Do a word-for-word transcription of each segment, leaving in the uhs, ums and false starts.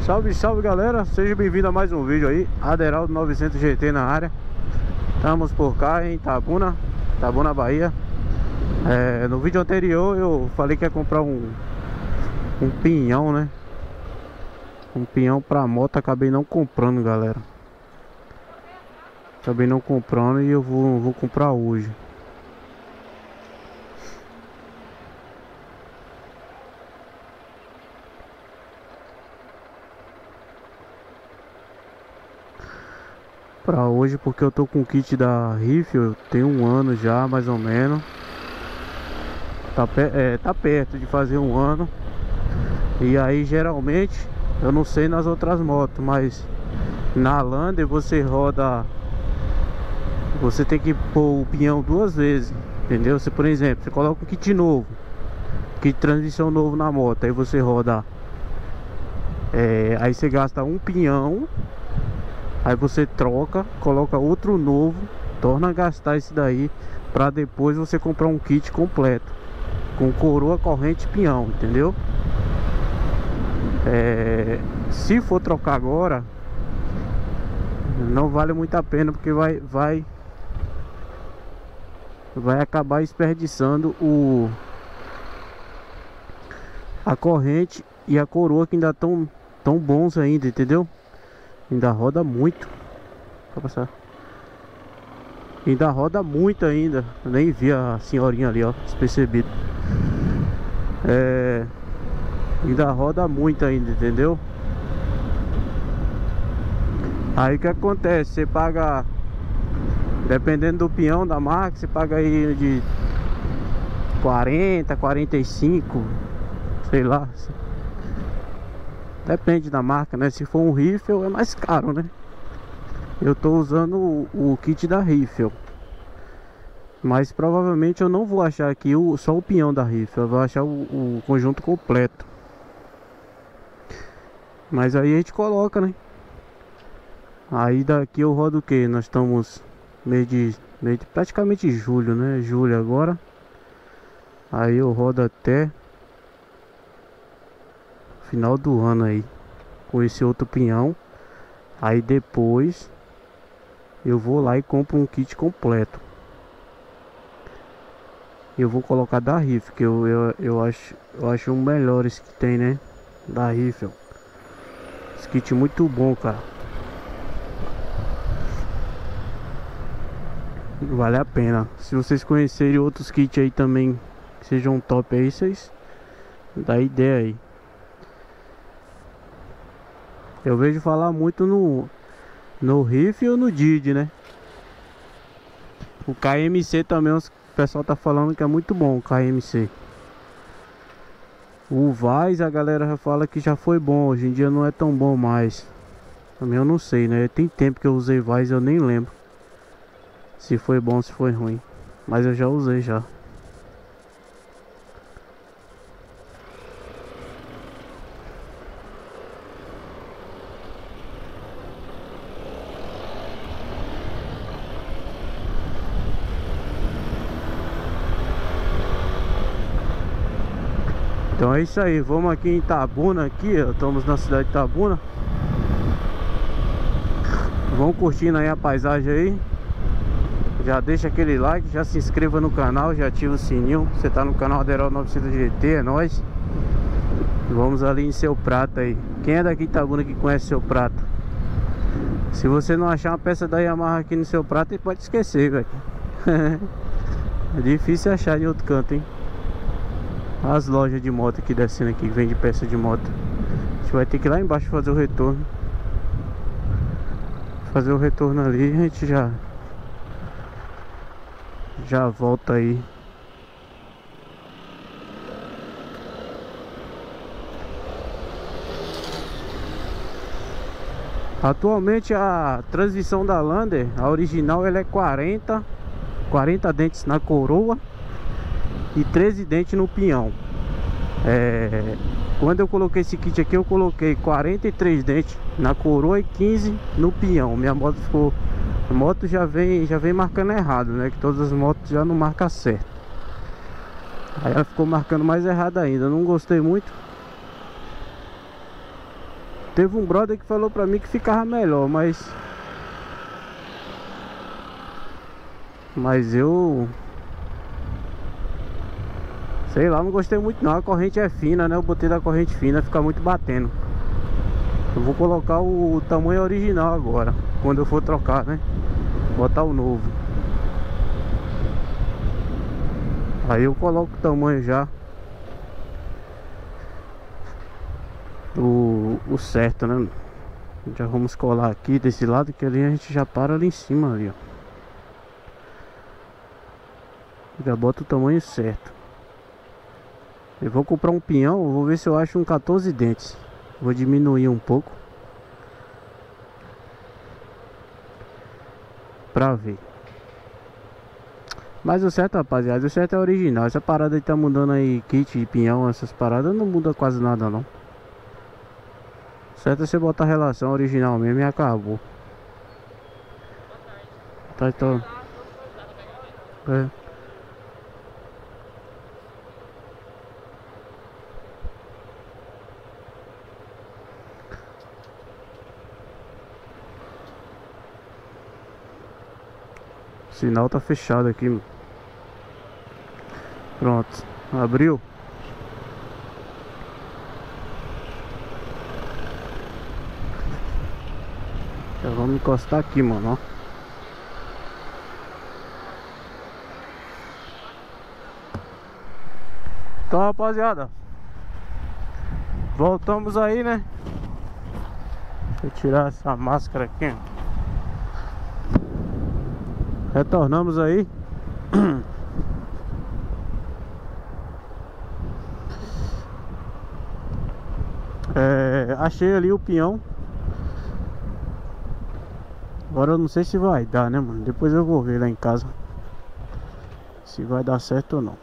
Salve, salve galera, seja bem-vindo a mais um vídeo aí. Aderaldo novecentos G T na área. Estamos por cá em Itabuna, Itabuna, Bahia. é, No vídeo anterior eu falei que ia comprar um Um pinhão, né? Um pinhão pra moto, acabei não comprando, galera. Acabei não comprando e eu vou, vou comprar hoje. Pra hoje, porque eu tô com o kit da Rifle, tem um ano já, mais ou menos. Tá, é, tá perto de fazer um ano. E aí, geralmente, eu não sei nas outras motos, mas na Lander você roda... Você tem que pôr o pinhão duas vezes, entendeu? Você, por exemplo, você coloca um kit novo, kit de transmissão novo na moto. Aí você roda... É, aí você gasta um pinhão. Aí você troca, coloca outro novo, torna a gastar esse daí, pra depois você comprar um kit completo com coroa, corrente e pinhão, entendeu? É, se for trocar agora, não vale muito a pena, porque vai vai vai acabar desperdiçando o a corrente e a coroa, que ainda tão tão bons ainda, entendeu? Ainda roda muito. Vou passar. Ainda roda muito ainda. Eu nem vi a senhorinha ali, ó, despercebido. É, ainda roda muito ainda, entendeu? Aí o que acontece? Você paga, dependendo do pinhão da marca, você paga aí de quarenta, quarenta e cinco, sei lá. Depende da marca, né? Se for um Rifle é mais caro, né? Eu tô usando o, o kit da Rifle, mas provavelmente eu não vou achar aqui o, só o pinhão da Rifle. Eu vou achar o, o conjunto completo. Mas aí a gente coloca, né? Aí daqui eu rodo o que? Nós estamos meio de, meio de praticamente julho, né? Julho agora. Aí eu rodo até final do ano aí com esse outro pinhão. Aí depois eu vou lá e compro um kit completo. Eu vou colocar da Rifle, que eu, eu, eu acho eu acho um melhores que tem, né? Da Rifle. Esse kit muito bom, cara. Vale a pena. Se vocês conhecerem outros kits aí também que sejam top aí, vocês dá ideia aí. Eu vejo falar muito no no Rifle ou no Didi, né? O K M C também, o pessoal tá falando que é muito bom o K M C. O Vaz, a galera já fala que já foi bom, hoje em dia não é tão bom mais. Também eu não sei, né? Tem tempo que eu usei Vaz, eu nem lembro se foi bom ou se foi ruim, mas eu já usei já. Então é isso aí, vamos aqui em Itabuna aqui, ó, estamos na cidade de Itabuna. Vamos curtindo aí a paisagem aí. Já deixa aquele like, já se inscreva no canal, já ativa o sininho. Você tá no canal Aderaldo novecentos G T, é nóis. Vamos ali em Seu Prata aí. Quem é daqui de Itabuna que conhece Seu Prata? Se você não achar uma peça da Yamaha aqui no Seu Prata, ele pode esquecer, velho. É difícil achar em outro canto, hein? As lojas de moto aqui descendo aqui, que vende peça de moto. A gente vai ter que ir lá embaixo fazer o retorno. Fazer o retorno ali, a gente já Já volta aí. Atualmente a transmissão da Lander, a original, ela é quarenta quarenta dentes na coroa e treze dentes no pinhão. É, quando eu coloquei esse kit aqui, eu coloquei quarenta e três dentes na coroa e quinze no pinhão. Minha moto ficou... A moto já vem, já vem marcando errado, né? Que todas as motos já não marcam certo. Aí ela ficou marcando mais errado ainda. Eu não gostei muito. Teve um brother que falou pra mim que ficava melhor, mas Mas eu sei lá, não gostei muito não. A corrente é fina, né? Eu botei da corrente fina, fica muito batendo. Eu vou colocar o tamanho original agora, quando eu for trocar, né? Botar o novo. Aí eu coloco o tamanho já O, o certo, né? Já vamos colar aqui desse lado, que ali a gente já para ali em cima ali, ó. Já bota o tamanho certo. Eu vou comprar um pinhão, vou ver se eu acho um quatorze dentes. Vou diminuir um pouco pra ver. Mas o certo, rapaziada, o certo é original. Essa parada aí tá mudando aí, kit de pinhão, essas paradas não muda quase nada não. O certo é você botar a relação original mesmo e acabou. Tá, então... É. O sinal tá fechado aqui. Pronto, abriu. Já vamos encostar aqui, mano, ó. Então, rapaziada, voltamos aí, né? Deixa eu tirar essa máscara aqui. Retornamos aí. É, achei ali o pinhão. Agora eu não sei se vai dar, né, mano? Depois eu vou ver lá em casa se vai dar certo ou não.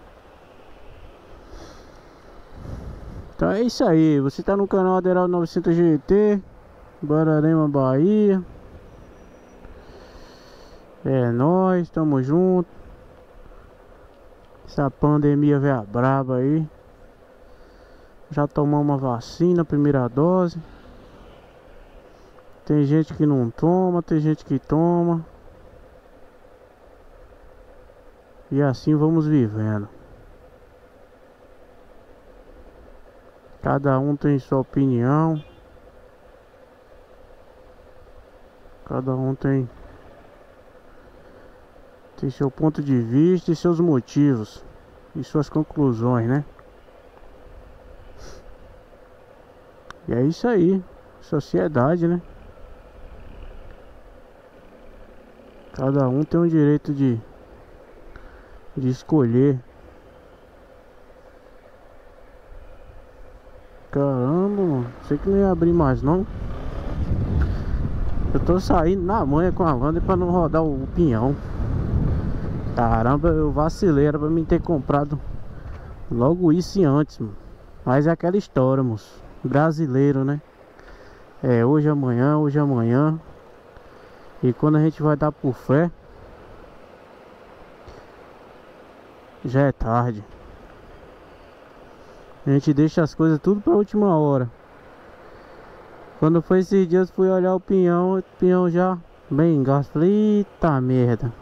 Então é isso aí. Você tá no canal Aderaldo novecentos G T, Guararema, Bahia. É nóis, tamo junto. Essa pandemia veio braba aí. Já tomamos uma vacina, primeira dose. Tem gente que não toma, tem gente que toma. E assim vamos vivendo. Cada um tem sua opinião. Cada um tem Tem seu ponto de vista e seus motivos e suas conclusões, né? E é isso aí. Sociedade, né? Cada um tem o direito de De escolher. Caramba, mano. Sei que não ia abrir mais não. Eu tô saindo na manha com a Lander pra não rodar o pinhão. Caramba, eu vacilei. Era pra mim ter comprado logo isso antes, mano. Mas é aquela história, moço. Brasileiro, né? É hoje, amanhã, hoje, amanhã. E quando a gente vai dar por fé, já é tarde. A gente deixa as coisas tudo pra última hora. Quando foi esses dias, fui olhar o pinhão, o pinhão já bem gasto. Falei, eita merda.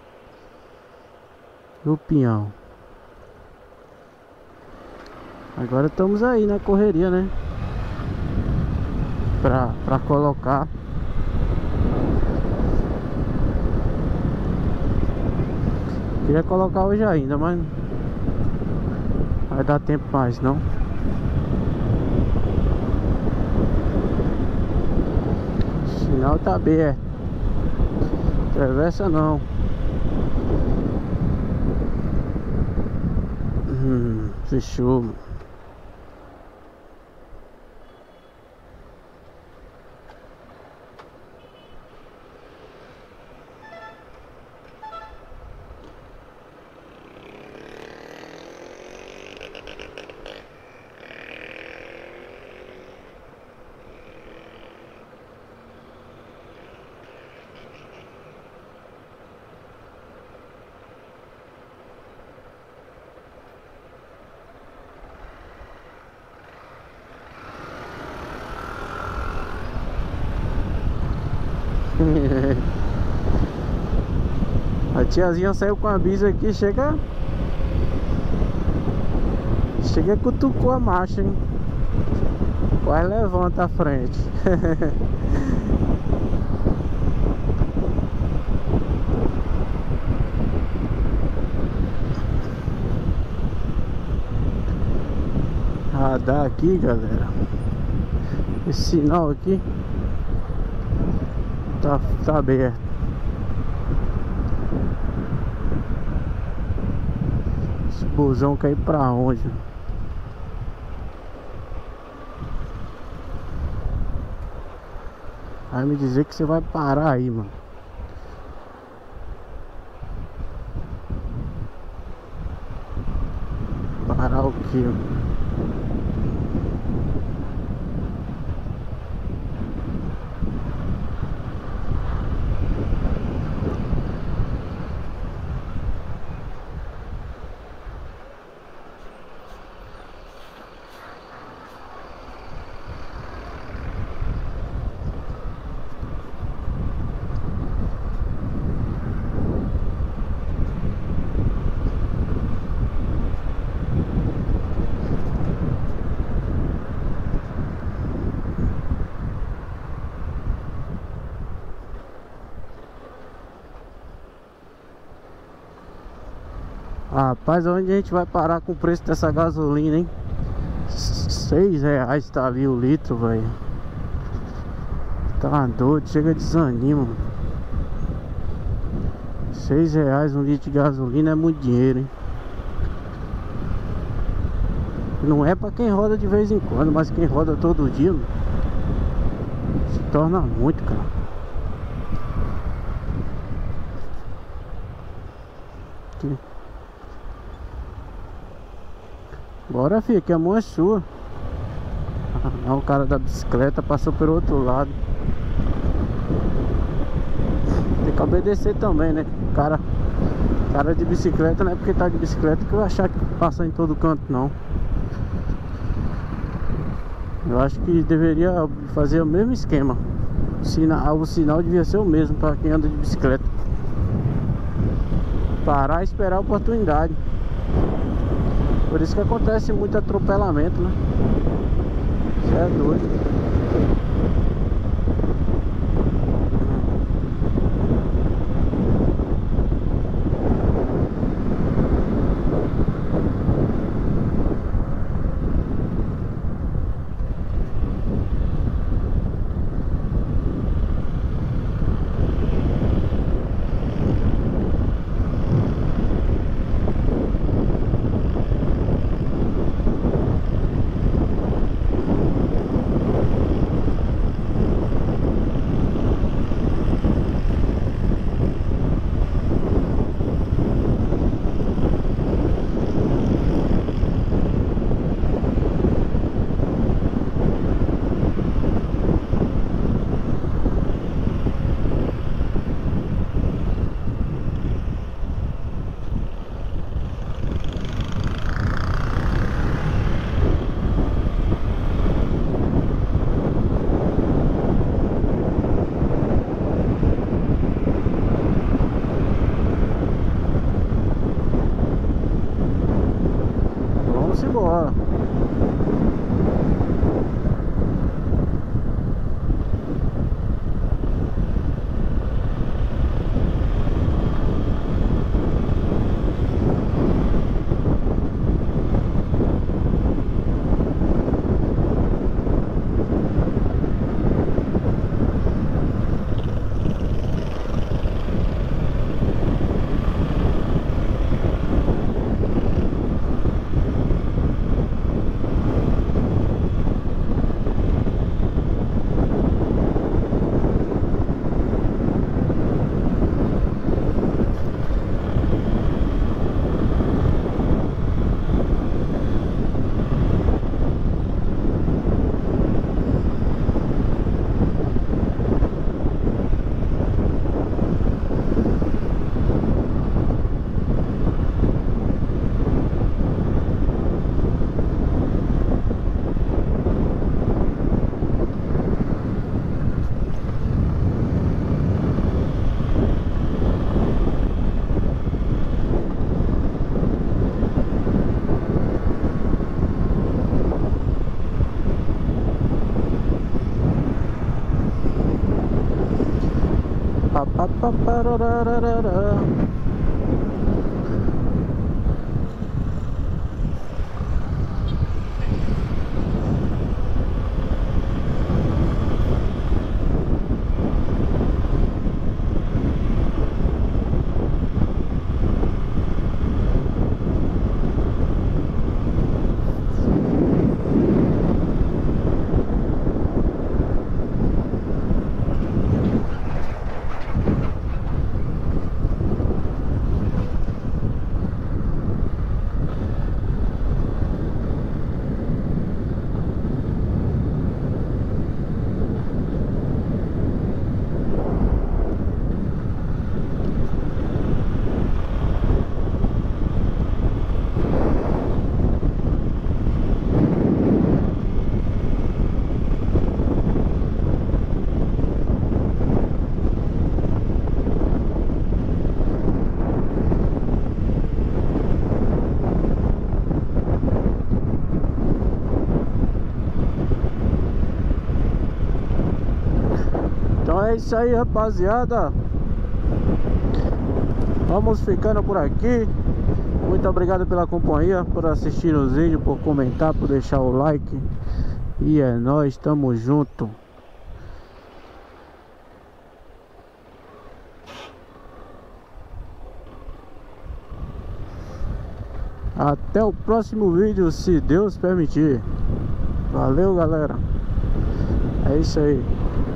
E o pinhão. Agora estamos aí na correria, né? Pra, pra colocar. Queria colocar hoje ainda, mas vai dar tempo mais não. O sinal tá aberto. Atravessa não. Hum, fechou, mano. A tiazinha saiu com a bisa aqui, chega. Chega, cutucou a marcha, hein? Quase levanta a frente. Radar aqui, galera. Esse sinal aqui tá, tá aberto. Esse busão cai pra onde? Vai me dizer que você vai parar aí, mano. Parar o quê, mano? Rapaz, onde a gente vai parar com o preço dessa gasolina, hein? Seis reais tá ali o litro, velho. Tá doido, chega desanima. Seis reais um litro de gasolina é muito dinheiro, hein? Não é pra quem roda de vez em quando, mas quem roda todo dia, mano, se torna muito, cara. Aqui. Bora, filho, que a mão é sua. Ah, o cara da bicicleta passou pelo outro lado. Tem que obedecer também, né? O cara, cara de bicicleta não é porque tá de bicicleta que eu achar que passa em todo canto, não. Eu acho que deveria fazer o mesmo esquema. O sinal, o sinal devia ser o mesmo para quem anda de bicicleta. Parar e esperar a oportunidade. Por isso que acontece muito atropelamento, né? Isso é doido. Papararararara. Então é isso aí, rapaziada. Vamos ficando por aqui. Muito obrigado pela companhia, por assistir os vídeos, por comentar, por deixar o like. E é nóis, tamo junto. Até o próximo vídeo, se Deus permitir. Valeu, galera. É isso aí.